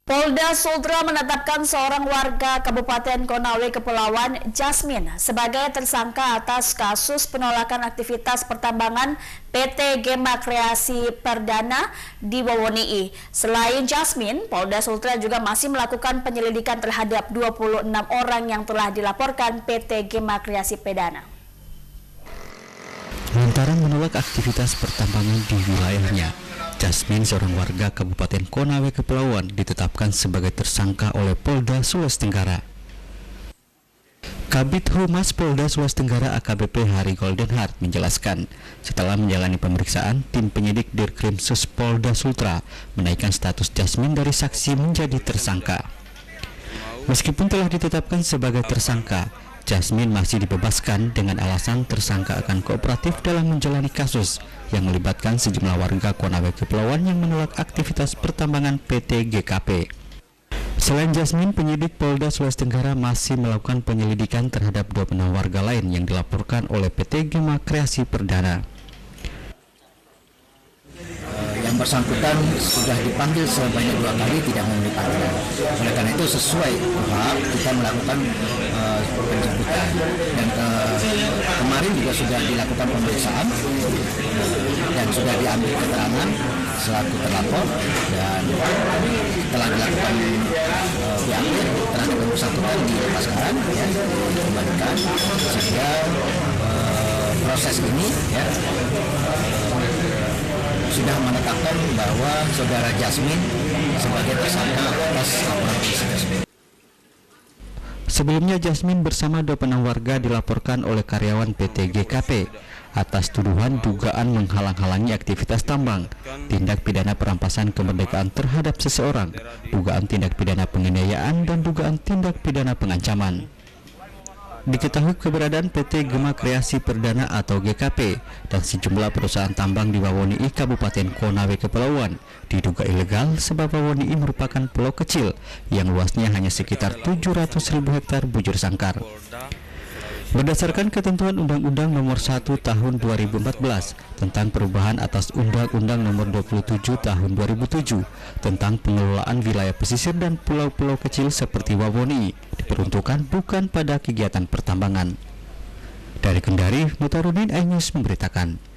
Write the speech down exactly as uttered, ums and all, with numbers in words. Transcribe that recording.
Polda Sultra menetapkan seorang warga Kabupaten Konawe Kepulauan, Jasmine, sebagai tersangka atas kasus penolakan aktivitas pertambangan P T Gema Kreasi Perdana di Wawoni'i. Selain Jasmine, Polda Sultra juga masih melakukan penyelidikan terhadap dua puluh enam orang yang telah dilaporkan P T Gema Kreasi Perdana lantaran menolak aktivitas pertambangan di wilayahnya. Jasmine, seorang warga Kabupaten Konawe Kepulauan, ditetapkan sebagai tersangka oleh Polda Sulawesi Tenggara. Kabid Humas Polda Sulawesi Tenggara A K B P Hari Goldenheart menjelaskan, setelah menjalani pemeriksaan, tim penyidik Dirkrimsus Polda Sultra menaikkan status Jasmine dari saksi menjadi tersangka. Meskipun telah ditetapkan sebagai tersangka, Jasmine masih dibebaskan dengan alasan tersangka akan kooperatif dalam menjalani kasus yang melibatkan sejumlah warga Konawe Kepulauan yang menolak aktivitas pertambangan P T G K P. Selain Jasmine, penyidik Polda Sulawesi Tenggara masih melakukan penyelidikan terhadap dua puluh enam warga lain yang dilaporkan oleh P T Gema Kreasi Perdana. Yang bersangkutan sudah dipanggil sebanyak dua kali, tidak memenuhi panggilan. Oleh karena itu sesuai H A P kita melakukan uh, penjemputan dan uh, kemarin juga sudah dilakukan pemeriksaan dan sudah diambil keterangan selaku terlapor dan telah dilakukan uh, B A P terhadap yang bersangkutan dilepaskan, ya, dikembalikan sehingga uh, proses ini ya sudah menetapkan bahwa saudara Jasmine sebagai tersangka atas laporan polisi tersebut. Sebelumnya, Jasmine bersama dua puluh enam warga dilaporkan oleh karyawan P T G K P atas tuduhan dugaan menghalang-halangi aktivitas tambang, tindak pidana perampasan kemerdekaan terhadap seseorang, dugaan tindak pidana penganiayaan, dan dugaan tindak pidana pengancaman. Diketahui keberadaan P T Gema Kreasi Perdana atau G K P dan sejumlah perusahaan tambang di Wawoni'i Kabupaten Konawe Kepulauan diduga ilegal sebab Wawoni'i merupakan pulau kecil yang luasnya hanya sekitar tujuh ratus ribu hektar bujur sangkar. Berdasarkan ketentuan Undang-Undang Nomor satu Tahun dua ribu empat belas tentang perubahan atas Undang-Undang Nomor dua puluh tujuh Tahun dua ribu tujuh tentang pengelolaan wilayah pesisir dan pulau-pulau kecil seperti Wawoni'i diperuntukkan bukan pada kegiatan pertambangan. Dari Kendari, Mutarudin iNews memberitakan.